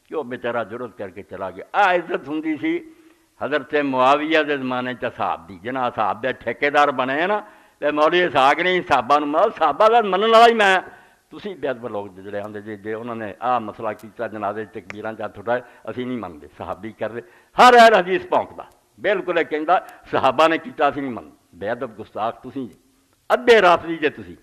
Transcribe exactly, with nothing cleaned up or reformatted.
कि वह बेचारा जुरत करके चला गया। आ इज्जत होंगी सी हज़रत मुआविया के जमाने च साहब की, जिन्हें साहब के ठेकेदार बने हैं ना, तो मौलवी इसहाक ने साहबा मतलब साहबा का मनने वाला ही मैं, तुम बेअदब लोग जोड़े आते जी जे उन्होंने आ मसला किया जनाजे तकबीर च हथ उठाए असी नहीं मनते, साहबी कर रहे हर हर हदीस भौंकदा बिल्कुल कहता साहबा ने किया असी नहीं मनते, बेअदब गुस्ताख तुम अद्धे राफजी जे तुसी